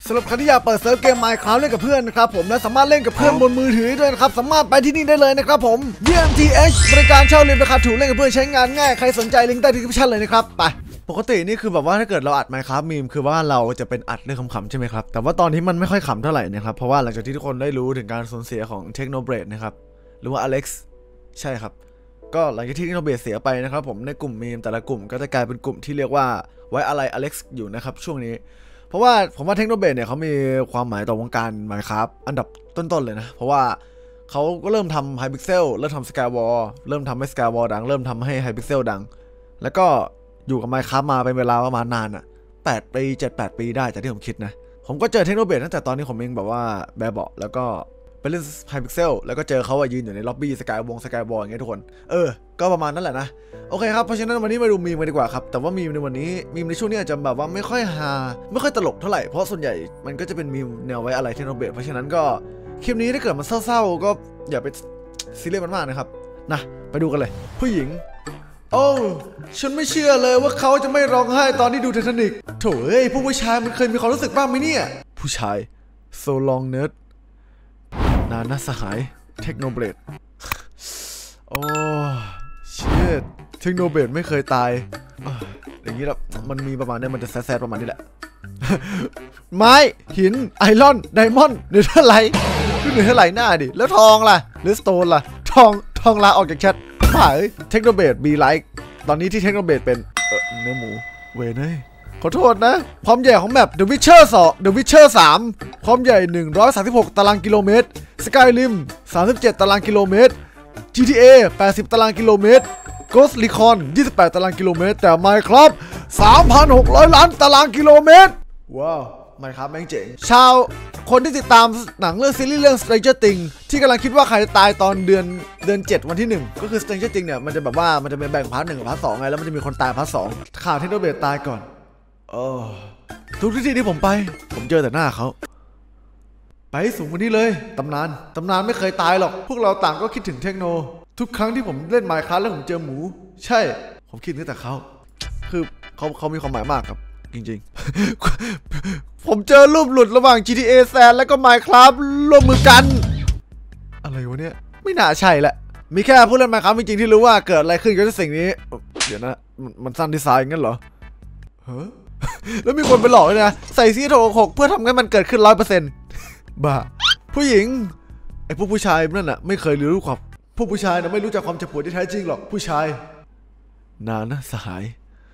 สำหรับใครที่อยากเปิดเซิร์ฟเกม Minecraft เล่นกับเพื่อนนะครับผมและสามารถเล่นกับเพื่อนบนมือถือด้วยนะครับสามารถไปที่นี่ได้เลยนะครับผม DMTH บริการเช่าเรียนราคาถูกเล่นกับเพื่อนใช้งานง่ายใครสนใจลิงก์ใต้ดีสคริปชั่นเลยนะครับไปปกตินี่คือแบบว่าถ้าเกิดเราอัด Minecraft มีมคือว่าเราจะเป็นอัดเรื่องขำๆใช่ไหมครับแต่ว่าตอนนี้มันไม่ค่อยขำเท่าไหร่นะครับเพราะว่าหลังจากที่ทุกคนได้รู้ถึงการสูญเสียของ Technoblade นะครับหรือว่า Alex ใช่ครับก็หลังจากที่ Technoblade เสียไปนะครับผมในกลุ่มมีมแต่ละกลุ่มก็จะกลายเป็นกลุ่มที่เรียกว่าไว้อะไร Alex อยู่นะครับช่วงนี้เพราะว่าผมว่า Technoblade เนี่ยเขามีความหมายต่อวงการ Minecraft อันดับต้นๆเลยนะเพราะว่าเขาก็เริ่มทำ Hypixel เริ่มทำ Skywall เริ่มทำให้ Skywall ดังเริ่มทำให้ Hypixel ดังแล้วก็อยู่กับ Minecraft มาเป็นเวลาประมาณนานอ่ะ8 ปี 7-8 ปีได้จากที่ผมคิดนะผมก็เจอ Technoblade ตั้งแต่ตอนนี้ผมเองแบบว่าแบบเบาแล้วก็ไปเล่น Hypixel แล้วก็เจอเขายืนอยู่ในล็อบบี้ Skywall อย่างเงี้ยทุกคนก็ประมาณนั้นแหละนะโอเคครับเพราะฉะนั้นวันนี้มาดูมีมกันดีกว่าครับแต่ว่ามีมในวันนี้มีมในช่วงนี้อาจจะแบบว่าไม่ค่อยฮาไม่ค่อยตลกเท่าไหร่เพราะส่วนใหญ่มันก็จะเป็นมีมแนวไว้อะไร Technoblade เพราะฉะนั้นก็คลิปนี้ถ้าเกิดมันเศร้าๆก็อย่าไปซีเรียสมันมากนะครับนะไปดูกันเลยผู้หญิงโอ้ฉันไม่เชื่อเลยว่าเขาจะไม่ร้องไห้ตอนที่ดูไททานิคโถเอ้ยผู้ชายมันเคยมีความรู้สึกบ้างไหมเนี่ยผู้ชายโซลองเนิร์ดนานนะสหาย Technoblade โอ้ชิต Technoblade ไม่เคยตายอย่างนี้แล้วมันมีประมาณนี้มันจะแซดประมาณนี้แหละ ไม้หินไอรอนไดมอนด์เนเธอร์ไลท์เนเธอร์ไลท์หน้าดิแล้วทองล่ะหรือสโตนล่ะทองลาออกจากแชทผ่าTechnoblade be like ตอนนี้ที่ Technoblade เป็นเนื้อหมูเวนเลยขอโทษนะความใหญ่ของแมป The Witcher 3ความใหญ่136ตารางกิโลเมตร Skyrim 37ตารางกิโลเมตร GTA 80ตารางกิโลเมตร Ghost Recon 28ตารางกิโลเมตรแต่ Minecraft 3,600 ล้านตารางกิโลเมตรว้าว Minecraft แม่งเจ๋งคนที่ติดตามหนังเรื่องซีรีส์เรื่อง Stranger Things ที่กำลังคิดว่าใครจะตายตอนเดือน7วันที่1ก็คือ Stranger Things เนี่ยมันจะแบบว่ามันจะเป็นแบ่งพาร์ท1กับพาร์ท2ไงแล้วมันจะมีคนตายพาร์ท2ข่าวTechnobladeตายก่อนทุกที่ที่ผมไปผมเจอแต่หน้าเขาไปสูงกว่านี้เลยตำนานไม่เคยตายหรอกพวกเราต่างก็คิดถึงเทคโนทุกครั้งที่ผมเล่น Minecraft แล้วผมเจอหมูใช่ผมคิดถึงแต่เขาคือเขามีความหมายมากครับจริงๆ ผมเจอรูปหลุดระหว่าง GTA San แล้วก็ Minecraft ร่วมมือกันอะไรวะเนี่ยไม่น่าใช่แหละมีแค่ผู้เล่น Minecraft จริงๆที่รู้ว่าเกิดอะไรขึ้นกับสิ่งนี้เดี๋ยวนะมันสั้นดีไซน์งั้นเหรอแล้วมีคนไปหลอกเลยนะใส่ซีโท6เพื่อทำให้มันเกิดขึ้น 100% บ้าผู้หญิงไอ้ผู้ชายนั่นน่ะไม่เคยรู้ความผู้ชายน่ะไม่รู้จักความเจ็บปวดที่แท้จริงหรอกผู้ชายนานนะสหาย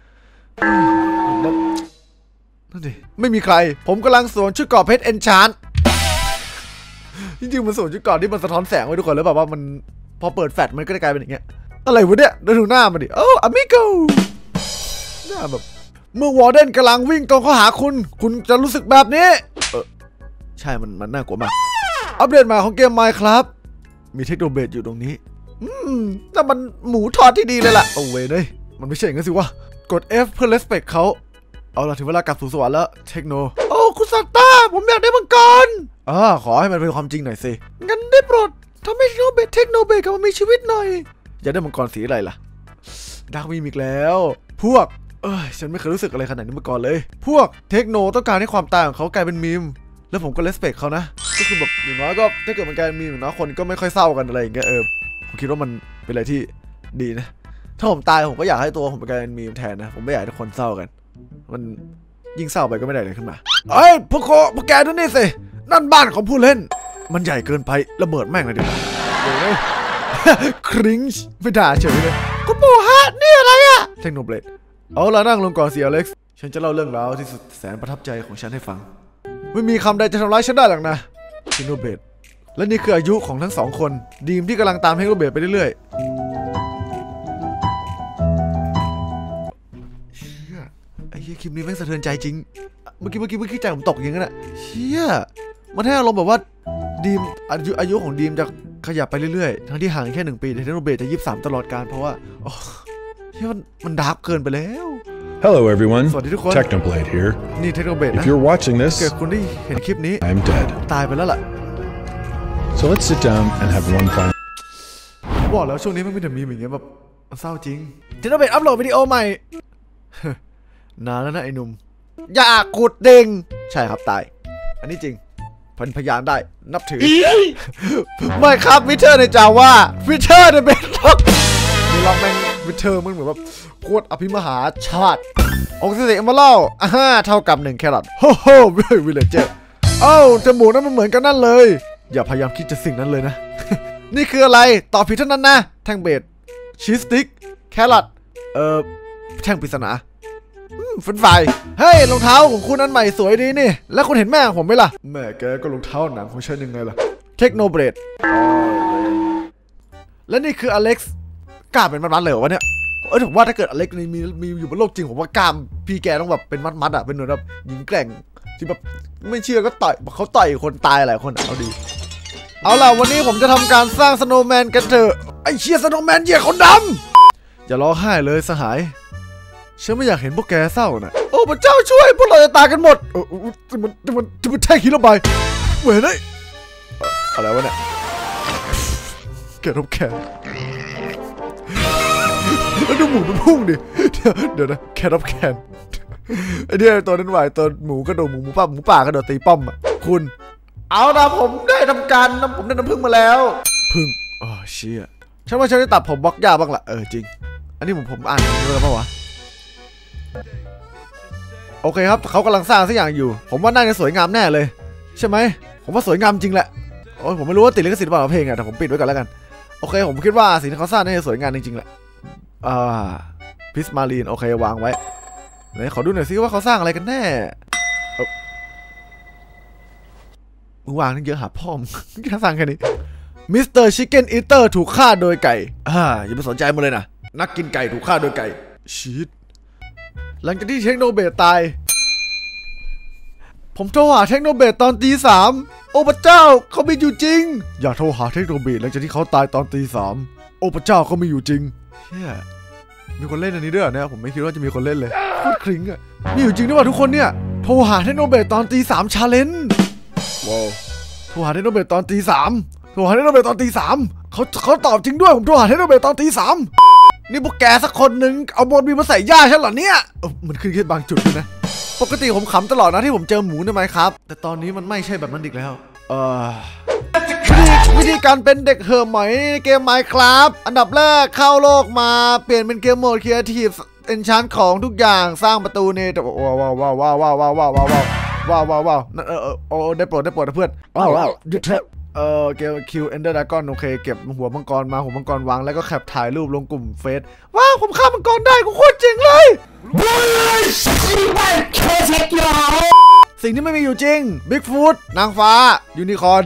นั่นดิไม่มีใครผมกำลังสวมชุดเกราะเพชรเอนชานจริงๆมันสวมชุดเกราะที่มันสะท้อนแสงไว้ทุกคนแล้วแบบว่ามันพอเปิดแฟลชมันก็จะกลายเป็นอย่างเงี้ยอะไรวะเนี่ยดูหน้ามันดิโอ้อเมโกหน้าแบบเมื่อวอร์เดนกำลังวิ่งตรงเข้าหาคุณจะรู้สึกแบบนี้ใช่มันน่ากลัวมากอัปเดตใหม่ของเกม Minecraft มีTechnobladeอยู่ตรงนี้แต่มันหมูทอดที่ดีเลยล่ะโอ้เว้ยเลยมันไม่ใช่อย่างนั้นสิวะกด F เพื่อ respect เขาเอาล่ะถึงเวลากลับสู่สวรรค์แล้วเทคโนโอ้คุณซานต้าผมอยากได้มังกรขอให้มันเป็นความจริงหน่อยสิงั้นได้โปรดทำให้เทคโนเบกกลับมามีชีวิตหน่อยอยากได้มังกรสีอะไรล่ะดาร์กวีมอีกแล้วพวกฉันไม่เคยรู้สึกอะไรขนาดนี้มาก่อนเลยพวกเทคโนต้องการให้ความตายของเขากลายเป็นมีมแล้วผมก็เลสเปคเขานะก็คือแบบอย่างน้อยก็ถ้าเกิดมันกลายเป็นมีมอย่างน้อยคนก็ไม่ค่อยเศร้ากันอะไรอย่างเงี้ยผมคิดว่ามันเป็นอะไรที่ดีนะถ้าผมตายผมก็อยากให้ตัวผมกลายเป็นมีมแทนนะผมไม่อยากให้ทุกคนเศร้ากันมันยิ่งเศร้าไปก็ไม่ได้เลยขึ้นมาพวกแกดูนี่สินั่นบ้านของผู้เล่นมันใหญ่เกินไประเบิดแม่งเลยดิคริ้งไม่ด่าเฉยเลยคุณโมฮะนี่อะไรอะTechnobladeเอาละนั่งลงก่อนสิอเล็กซ์ฉันจะเล่าเรื่องราวที่สุดแสนประทับใจของฉันให้ฟังไม่มีคำใดจะทำร้ายฉันได้หรอกนะTechnobladeและนี่คืออายุของทั้ง2คนดีมที่กำลังตามTechnobladeไปเรื่อยๆไอ้เหี้ยคลิปนี้แม่งสะเทือนใจจริงเมื่อกี้ใจผมตกอย่างนั้นอะเชี่ยมันให้อารมณ์แบบว่าดีมอายุของดีมจะขยับไปเรื่อยๆทั้งที่ห่างแค่1 ปีแต่Technobladeจะ23ตลอดกาลเพราะว่าเฮ้ยมันดาร์กเกินไปแล้ว Hello everyone สวัสดีทุกคน Technoblade here นี่ Technoblade นะ If you're watching this เกิดคุณได้เห็นคลิปนี้ I'm dead ตายไปแล้วล่ะ So let's sit down and have one final บอกแล้วช่วงนี้มันมีแต่มีอย่างเงี้ยแบบเศร้าจริงTechnobladeอัปโหลดวิดีโอใหม่นานแล้วนะไอ้หนุ่มอย่าขุดเด้งใช่ครับตายอันนี้จริงเป็นพยานได้นับถือ ไม่ครับวิเทอร์ในจาว่าวิเทอร์ในเบนล็อกมีล็อกแม่งวิเทอร์มันเหมือนแบบโคตรอภิมหาชาติองค์สิริมาเล่าเท่ากับ1 แครอทโฮ้โฮ้วิลเลเจอร์จมูกนั้นมันเหมือนกันนั่นเลยอย่าพยายามคิดจะสิ่งนั้นเลยนะ นี่คืออะไรตอบผิดเท่านั้นนะแท่งเบสชีสติ๊กแครอทแท่งปริศนาเฟรนช์ฟรายเฮ้ยรองเท้าของคุณอันใหม่สวยดีนี่แล้วคุณเห็นแม่ของผมไหมล่ะแม่แกก็รองเท้าหนังของฉันยังไงล่ะเทคโนเบรดและนี่คืออเล็กซ์กล้าเป็นมัดๆเลยเหรอวะเนี่ยผมว่าถ้าเกิดอเล็กซ์มีอยู่บนโลกจริงผมว่ากล้ามพี่แกต้องแบบเป็นมัดๆอ่ะเป็นเหมือนแบบหญิงแกร่งที่แบบไม่เชื่อก็ต่อยเขาต่อยคนตายหลายคนเอาดีเอาล่ะวันนี้ผมจะทำการสร้างสโนว์แมนกันเถอะไอ้เชี่ยสโนว์แมนเหยียดคนดำอย่าร้องไห้เลยสหายฉันไม่อยากเห็นพวกแกเศร้านะโอ้พระเจ้าช่วยพวกเราจะตายกันหมดมันแท่งหินระบายเหมือนเลยอะไรวะเนี่ยแกรบแขนแล้วดูหมูมันพุ่งดิเดี๋ยวนะแครบแขนไอเดียตัวนั้นไหวตัวหมูกระโดดหมูป่ากระโดดตีป้อมอ่ะคุณเอาละผมได้ทำการผมได้น้ำผึ้งมาแล้วพึ่งเชี่ยฉันว่าฉันได้ตัดผมบล็อกยาบ้างละจริงอันนี้ผมอ่านดูแล้วป่าวะโอเคครับเขากำลังสร้างสักอย่างอยู่ผมว่าน่าจะสวยงามแน่เลยใช่ไหมผมว่าสวยงามจริงแหละผมไม่รู้ว่าติดลิขสิทธิ์หรือเปล่าเพลงอะแต่ผมปิดไว้ก่อนแล้วกันโอเคผมคิดว่าสิ่งที่เขาสร้างน่าจะสวยงามจริงๆแหละพิสมารีนโอเควางไว้ไหนขอดูหน่อยซิว่าเขาสร้างอะไรกันแน่มึงวางนั่งเยอะหาพ่อมึงแค่สร้างแค่นี้มิสเตอร์ชิคเก้นอีเตอร์ถูกฆ่าโดยไก่อย่าไปสนใจมันเลยนะนักกินไก่ถูกฆ่าโดยไก่ชีตหลังจากที่เทคโนเบตตายผมโทรหาเทคโนเบตตอนตี 3โอ้พระเจ้าเขามีอยู่จริงอย่าโทรหาเทคโนเบตหลังจากที่เขาตายตอนตี 3โอ้พระเจ้าเขามีอยู่จริงเชี่ยมีคนเล่นอันนี้ด้วยเนี่ยผมไม่คิดว่าจะมีคนเล่นเลยโคตรคลิ้งอ่ะมีอยู่จริงด้วยว่าทุกคนเนี่ยโทรหาเทคโนเบตตอนตี 3ชาเลนจ์ว้าวโทรหาเทคโนเบตตอนตี 3โทรหาเทคโนเบตตอนตี 3เขาตอบจริงด้วยผมโทรหาเทคโนเบตตอนตี 3นี่พวกแกสักคนหนึ่งเอาบอลบีมาใส่ย่าฉันเหรอเนี่ยมันขึ้นแค่บางจุดนะปกติผมขำตลอดนะที่ผมเจอหมูในไมค์ครับแต่ตอนนี้มันไม่ใช่แบบนั้นอีกแล้ววิธีการเป็นเด็กเห่อหมอยในเกมไมค์ครับอันดับแรกเข้าโลกมาเปลี่ยนเป็นเกมโหมดครีเอทีฟเอนชานของทุกอย่างสร้างประตูเนี่ยว้าวได้โปรดนะเพื่อนว้าวเกมคิวเอนเดอร์ดากอนโอเคเก็บหัวมังกรมาหัวมังกรวางแล้วก็แคปถ่ายรูปลงกลุ่มเฟซว้าวผมฆ่ามังกรได้กูโคตรจริงเลยสิ่งที่ไม่มีอยู่จริงบิ๊กฟูดนางฟ้ายูนิคอร์น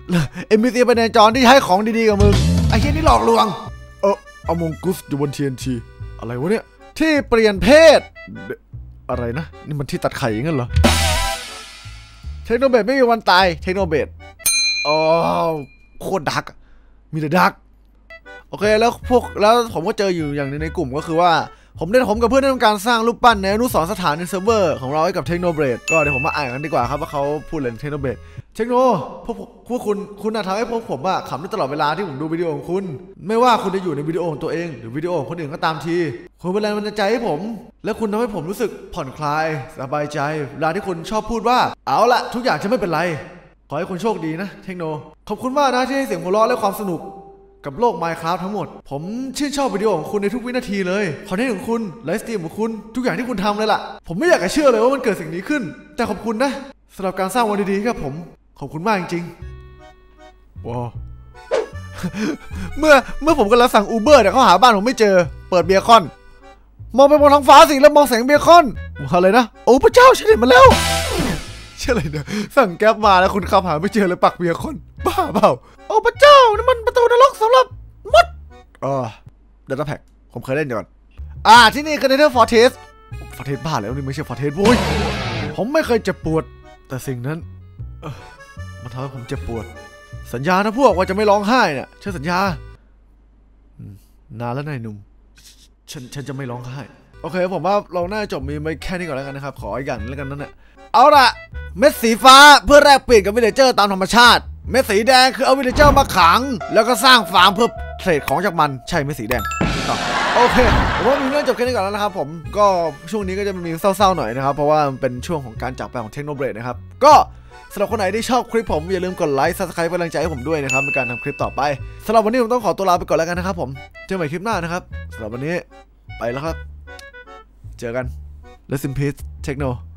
NPC ไปในจอที่ให้ของดีๆกับมึงไอ้เหี้ยนี่หลอกลวงอมงกุสอยู่บน TNT อะไรวะเนี่ยที่เปลี่ยนเพศอะไรนะนี่มันที่ตัดไข่งั้นเหรอเทคโนเบตไม่มีวันตายเทคโนเบตโคตรดักมีแต่ดักโอเคแล้วผมก็เจออยู่อย่างในกลุ่มก็คือว่าผมกับเพื่อนได้ทำการสร้างรูปปั้นในอนุสรณ์สถานในเซิร์ฟเวอร์ของเราให้กับเทคโนเบตก็เดี๋ยวผมมาอ่านกันดีกว่าครับว่าเขาพูดอะไรเทคโนเบตเทคโนพวกคุณทำให้พวกผมขำได้ตลอดเวลาที่ผมดูวิดีโอของคุณไม่ว่าคุณจะอยู่ในวิดีโอของตัวเองหรือวิดีโอของคนอื่นก็ตามทีคุณเป็นแรงบันดาลใจให้ผมและคุณทำให้ผมรู้สึกผ่อนคลายสบายใจเวลาที่คุณชอบพูดว่าเอาละทุกอย่างจะไม่เป็นไรขอให้คุณโชคดีนะเทคโนขอบคุณมากนะที่ให้เสียงหัวเราะและความสนุกกับโลก Minecraft ทั้งหมดผมชื่นชอบวิดีโอของคุณในทุกวินาทีเลยคอนเทนต์ของคุณไลฟ์สตรีมของคุณทุกอย่างที่คุณทำเลยล่ะผมไม่อยากจะเชื่อเลยว่ามันเกิดสิ่งนี้ขึ้นแต่ขอบคุณนะสำหรับการสร้างวันดีๆครับผมขอบคุณมากจริงๆว้าว เมื่อผมกำลังสั่งอูเบอร์แต่เขาหาบ้านผมไม่เจอเปิดเบียร์คอนมองไปบนท้องฟ้าสิแล้วมองแสงเบียร์คอนอะไรนะโอ้พระเจ้าฉันเห็นมันแล้วเชื่ออะไรเนี่ยสั่งแก๊ปมาแล้วคุณขับหาไม่เจอเลยปักเบียร์คอนบ้าเปล่าโอ้พระเจ้านี่มันประตูนรกสำหรับมดเดต้าแพ็กผมเคยเล่นก่อนที่นี่คือเนเธอร์ฟอร์เทสบ้าแล้วนี่ไม่ใช่ฟอร์เทสโว้ยผมไม่เคยเจ็บปวดแต่สิ่งนั้นมันทำให้ผมเจ็บปวดสัญญานะพวกว่าจะไม่ร้องไห้เนี่ยฉันสัญญานานแล้วนายหนุ่มฉันจะไม่ร้องไห้โอเคผมว่าเราน่าจะจบมีไม่แค่นี้ก่อนแล้วกันนะครับขออีกอย่างแล้วกันนั่นแหละเอาล่ะเม็ดสีฟ้าเพื่อแลกเปลี่ยนกับวิลเลเจอร์ตามธรรมชาติเม็ดสีแดงคือเอาวิลเลเจอร์มาขังแล้วก็สร้างฟาร์มเพื่อเทรดของจากมันใช่เม็ดสีแดงโอเคผมว่ามีเรื่องจบแค่นี้ก่อนแล้วนะครับผมก็ช่วงนี้ก็จะมีเศร้าๆหน่อยนะครับเพราะว่ามันเป็นช่วงของการจากไปของเทคโนเบรดนะครับก็สำหรับคนไหนที่ชอบคลิปผมอย่าลืมกดไลค์ Subscribe เป็นกำลังใจให้ผมด้วยนะครับในการทำคลิปต่อไปสำหรับวันนี้ผมต้องขอตัวลาไปก่อนแล้วกันนะครับผมเจอใหม่คลิปหน้านะครับสำหรับวันนี้ไปแล้วครับเจอกัน Rest in peace Techno